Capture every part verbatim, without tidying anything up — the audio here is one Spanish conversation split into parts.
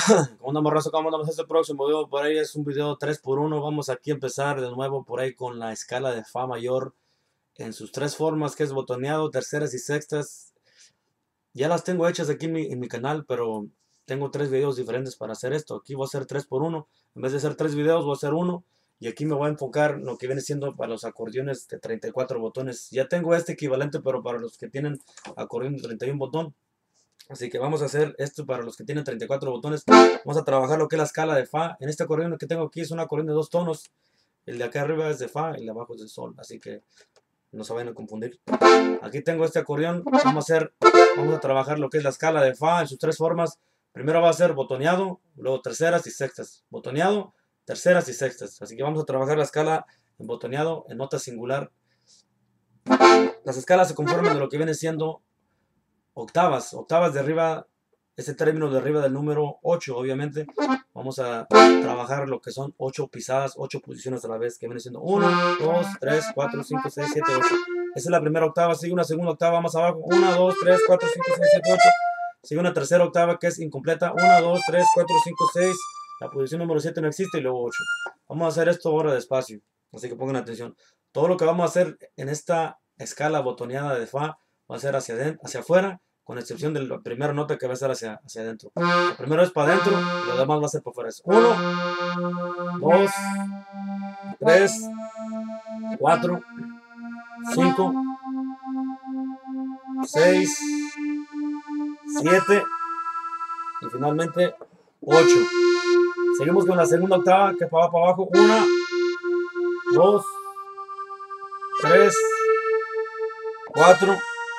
¿Cómo andamos, raza? ¿Cómo andamos? Este próximo video por ahí es un video tres por uno. Vamos aquí a empezar de nuevo por ahí con la escala de Fa mayor en sus tres formas, que es botoneado, terceras y sextas. Ya las tengo hechas aquí en mi, en mi canal, pero tengo tres videos diferentes para hacer esto. Aquí voy a hacer tres por uno. En vez de hacer tres videos, voy a hacer uno. Y aquí me voy a enfocar en lo que viene siendo para los acordeones de treinta y cuatro botones. Ya tengo este equivalente, pero para los que tienen acordeón de treinta y uno botón. Así que vamos a hacer esto para los que tienen treinta y cuatro botones. Vamos a trabajar lo que es la escala de Fa. En este acordeón que tengo aquí es un acordeón de dos tonos. El de acá arriba es de Fa y el de abajo es de Sol. Así que no se vayan a confundir. Aquí tengo este acordeón. Vamos a hacer, vamos a trabajar lo que es la escala de Fa en sus tres formas. Primero va a ser botoneado, luego terceras y sextas. Botoneado, terceras y sextas. Así que vamos a trabajar la escala en botoneado, en nota singular. Las escalas se conforman de lo que viene siendo octavas, octavas de arriba, este término de arriba del número ocho, obviamente. Vamos a trabajar lo que son ocho pisadas, ocho posiciones a la vez, que viene siendo uno, dos, tres, cuatro, cinco, seis, siete, ocho. Esa es la primera octava, sigue una segunda octava más abajo, uno, dos, tres, cuatro, cinco, seis, siete, ocho. Sigue una tercera octava que es incompleta, uno, dos, tres, cuatro, cinco, seis. La posición número siete no existe y luego ocho. Vamos a hacer esto ahora despacio, así que pongan atención. Todo lo que vamos a hacer en esta escala botoneada de Fa va a ser hacia, adentro, hacia afuera, con excepción de la primera nota que va a estar hacia, hacia adentro. Lo primero es para adentro y lo demás va a ser para afuera. Es uno, dos, tres, cuatro, cinco, seis, siete y finalmente ocho. Seguimos con la segunda octava que va para abajo. uno, dos, tres, cuatro,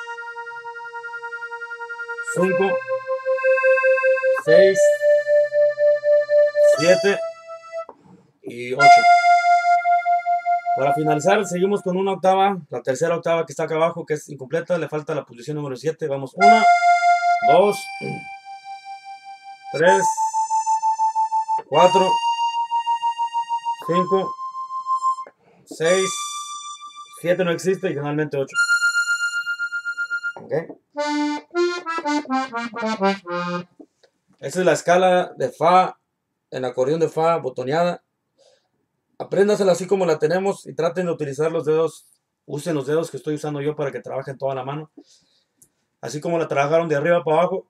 cinco, seis, siete y ocho. Para finalizar, seguimos con una octava, la tercera octava que está acá abajo, que es incompleta, le falta la posición número siete. Vamos, uno, dos, tres, cuatro, cinco, seis, siete no existe y finalmente ocho. ¿Okay? Esa es la escala de Fa, en acordeón de Fa botoneada. Apréndasela así como la tenemos y traten de utilizar los dedos. Usen los dedos que estoy usando yo para que trabajen toda la mano. Así como la trabajaron de arriba para abajo.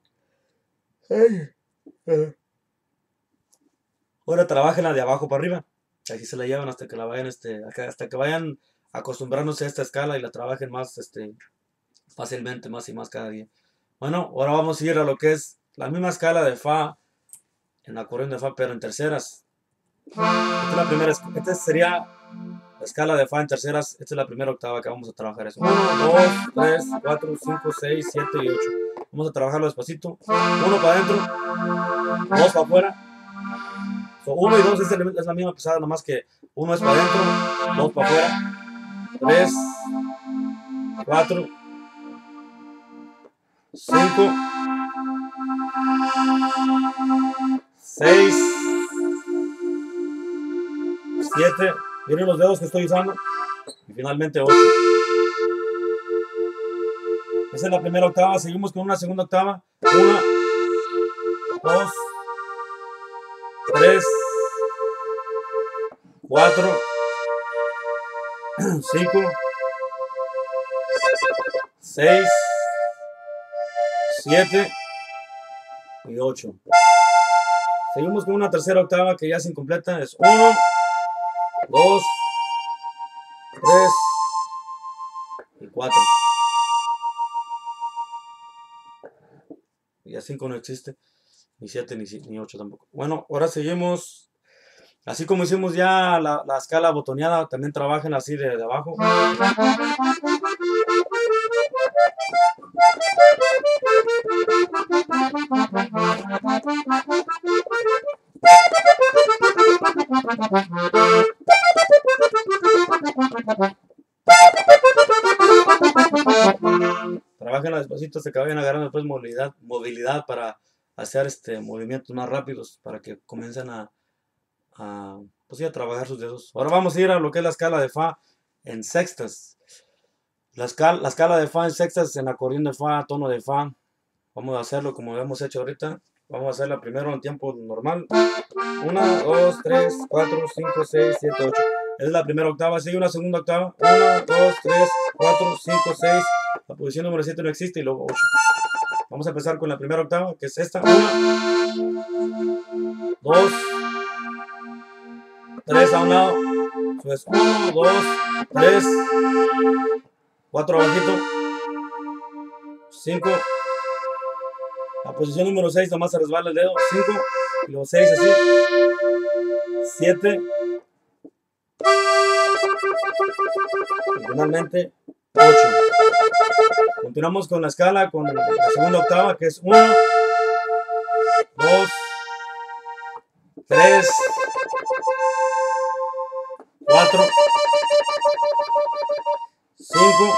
Ahora trabajenla de abajo para arriba. Así se la llevan hasta que la vayan, este, hasta que vayan acostumbrándose a esta escala y la trabajen más, este, fácilmente, más y más cada día. Bueno, ahora vamos a ir a lo que es la misma escala de Fa en acordeón de Fa, pero en terceras. Esta es la primera, esta sería la escala de Fa en terceras. Esta es la primera octava que vamos a trabajar. Es uno, dos, tres, cuatro, cinco, seis, siete y ocho. Vamos a trabajarlo despacito. uno para adentro, dos para afuera. So, uno y dos es, el, es la misma pesada, nomás que uno es para adentro, dos para afuera. tres, cuatro, cinco, seis, siete. Miren los dedos que estoy usando. Y finalmente ocho. Esa es la primera octava. Seguimos con una segunda octava. uno, dos, tres, cuatro, cinco, seis, siete y ocho. Seguimos con una tercera octava que ya es incompleta. Es uno, dos, tres y cuatro. Y a cinco no existe. Ni siete ni, ni ocho tampoco. Bueno, ahora seguimos. Así como hicimos ya la, la escala botoneada, también trabajen así de, de abajo. Trabajen despacito hasta que vayan agarrando después movilidad, movilidad para hacer este movimientos más rápidos, para que comiencen a, a, pues sí, a trabajar sus dedos. Ahora vamos a ir a lo que es la escala de Fa en sextas. La escala, la escala de Fa en sextas en acordeón de Fa, tono de Fa. Vamos a hacerlo como hemos hecho ahorita. Vamos a hacerla primero en tiempo normal. uno, dos, tres, cuatro, cinco, seis, siete, ocho. Esa es la primera octava. Sigue una segunda octava. uno, dos, tres, cuatro, cinco, seis. La posición número siete no existe y luego ocho. Vamos a empezar con la primera octava, que es esta. uno, dos, tres a un lado. Pues uno, dos, tres, cuatro abajito, cinco. La posición número seis, nomás se resbala el dedo. cinco. Y luego seis así. siete. Y finalmente ocho. Continuamos con la escala, con la segunda octava, que es uno, dos, tres, cuatro, cinco,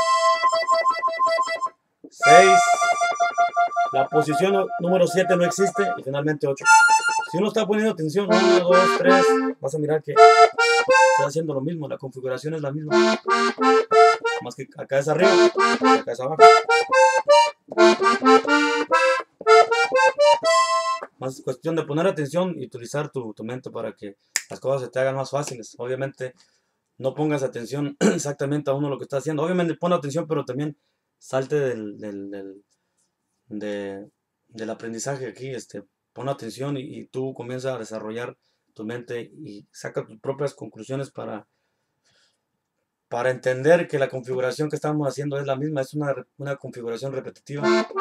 seis. La posición número siete no existe y finalmente ocho. Si uno está poniendo atención, uno, dos, tres, vas a mirar que está haciendo lo mismo, la configuración es la misma. Más que acá es arriba, acá es abajo. Más cuestión de poner atención y utilizar tu, tu mente para que las cosas se te hagan más fáciles. Obviamente no pongas atención exactamente a uno lo que está haciendo. Obviamente pon atención, pero también salte del, del, del, de, del aprendizaje aquí. Este, pon atención y, y tú comienzas a desarrollar tu mente y saca tus propias conclusiones para, para entender que la configuración que estamos haciendo es la misma. Es una, una configuración repetitiva.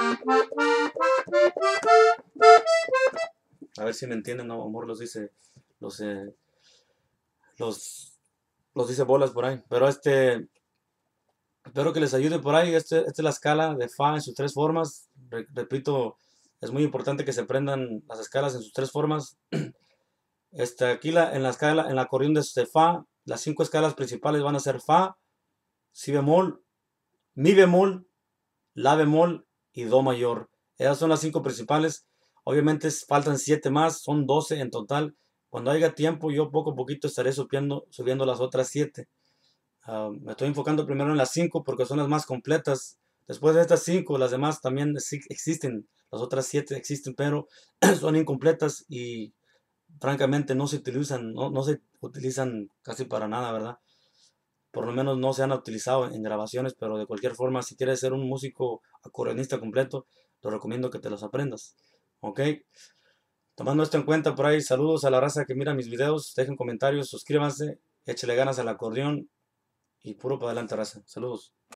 A ver si me entienden, no, amor, los dice, los, eh, los, los dice bolas por ahí. Pero este, espero que les ayude por ahí. Este, esta es la escala de Fa en sus tres formas. Re, repito, es muy importante que se aprendan las escalas en sus tres formas. Este, aquí la, en la escala, en la acordeón de este Fa, las cinco escalas principales van a ser Fa, Si bemol, Mi bemol, La bemol y Do mayor. Esas son las cinco principales. Obviamente faltan siete más, son doce en total. Cuando haya tiempo, yo poco a poquito estaré subiendo, subiendo las otras siete. Uh, me estoy enfocando primero en las cinco porque son las más completas. Después de estas cinco, las demás también existen. Las otras siete existen, pero son incompletas y francamente no se utilizan, no, no se utilizan casi para nada, ¿verdad? Por lo menos no se han utilizado en grabaciones, pero de cualquier forma, si quieres ser un músico acordeonista completo, te recomiendo que te los aprendas. ¿Ok? Tomando esto en cuenta por ahí, saludos a la raza que mira mis videos, dejen comentarios, suscríbanse, échale ganas al acordeón y puro para adelante, raza. Saludos.